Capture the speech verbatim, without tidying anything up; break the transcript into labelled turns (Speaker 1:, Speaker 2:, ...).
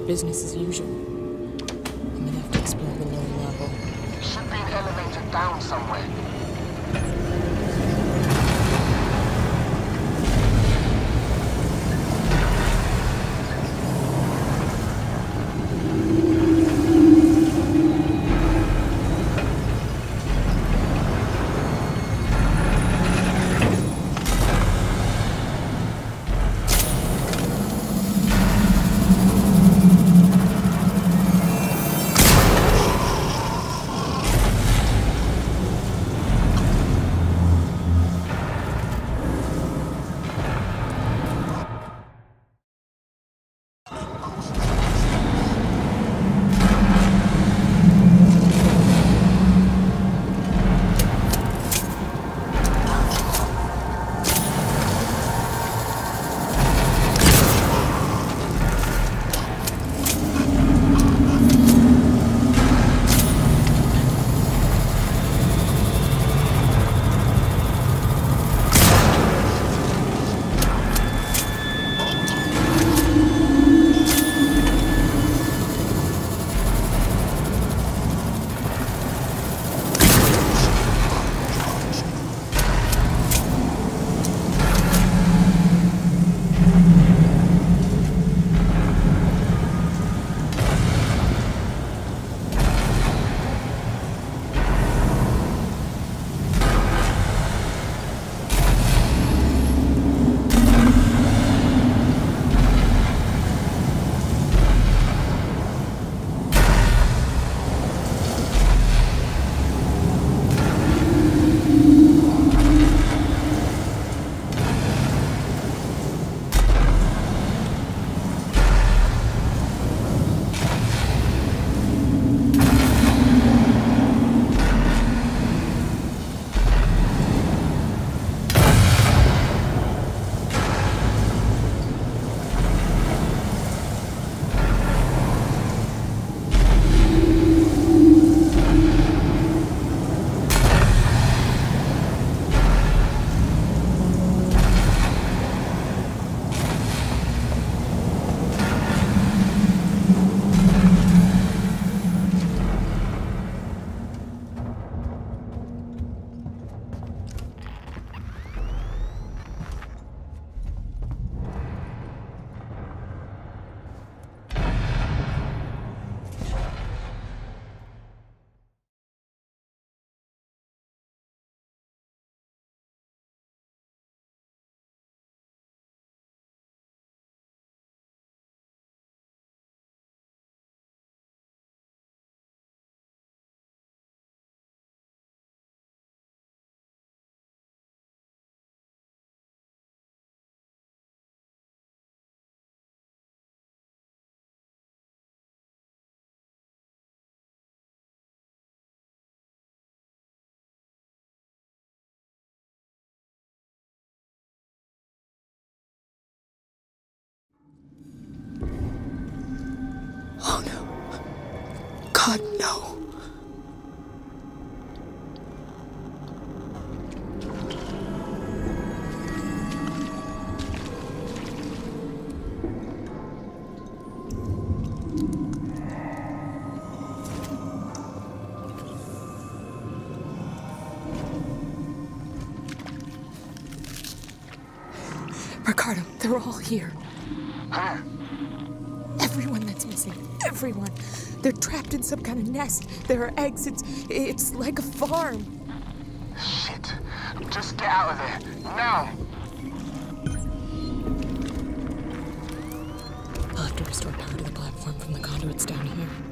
Speaker 1: business as usual. I'm gonna have to explore the lower level.
Speaker 2: Should be an elevator down somewhere.
Speaker 1: Oh no. God, no. Ricardo, they're all here.
Speaker 2: Huh?
Speaker 1: Everyone that's missing. Everyone. They're trapped in some kind of nest. There are eggs. It's, it's like a farm.
Speaker 2: Shit. Just get out of there. Now.
Speaker 1: I'll have to restore power to the platform from the conduits down here.